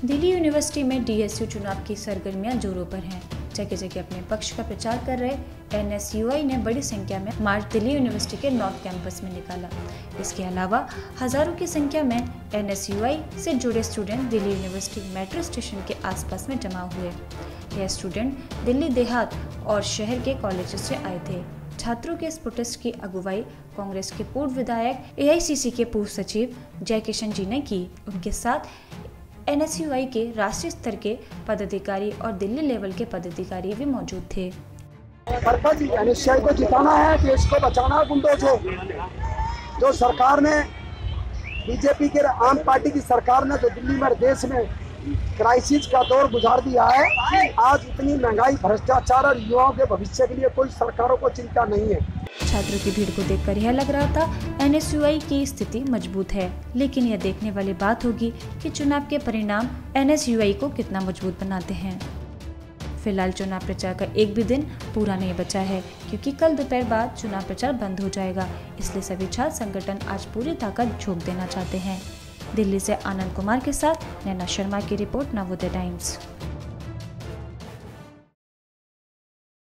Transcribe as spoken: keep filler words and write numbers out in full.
Delhi university में DSU चुनाव की सरगर्मियां जोरों पर हैं। जगह जगह अपने पक्ष का प्रचार कर रहे एनएसयूआई ने बड़ी संख्या में मार्च दिल्ली यूनिवर्सिटी के नॉर्थ कैंपस में निकाला। इसके अलावा हजारों की संख्या में एनएसयूआई से जुड़े student Delhi university metro station के आसपास में जमा हुए। यह स्टूडेंट दिल्ली देहात और शहर के कॉलेजों से आए थे। छात्रों के इस प्रोटेस्ट की अगुवाई कांग्रेस के पूर्व विधायक एआईसीसी के पूर्व सचिव जयकिशन जी ने की। उनके साथ एनएसयूआई के राष्ट्रीय स्तर के पदाधिकारी और दिल्ली लेवल के पदाधिकारी भी मौजूद थे। पर्पज एनएसयूआई को जिताना है, देश को बचाना है गुंडों से। जो सरकार ने बीजेपी के आम पार्टी की सरकार ने जो दिल्ली में देश में क्राइसिस का दौर गुजार दिया है, आज इतनी महंगाई, भ्रष्टाचार और युवाओं के भविष्य के लिए कोई सरकारों को चिंता नहीं है। छात्रों की भीड़ को देखकर यह लग रहा था एनएसयूआई की स्थिति मजबूत है, लेकिन यह देखने वाली बात होगी कि चुनाव के परिणाम एनएसयूआई को कितना मजबूत बनाते हैं। फिलहाल चुनाव प्रचार का एक भी दिन पूरा नहीं बचा है, क्योंकि कल दोपहर बाद चुनाव प्रचार बंद हो जाएगा। इसलिए सभी छात्र संगठन आज पूरी ताकत झोंक देना चाहते हैं। दिल्ली से आनंद कुमार के साथ नैना शर्मा की रिपोर्ट, नवोदय टाइम्स।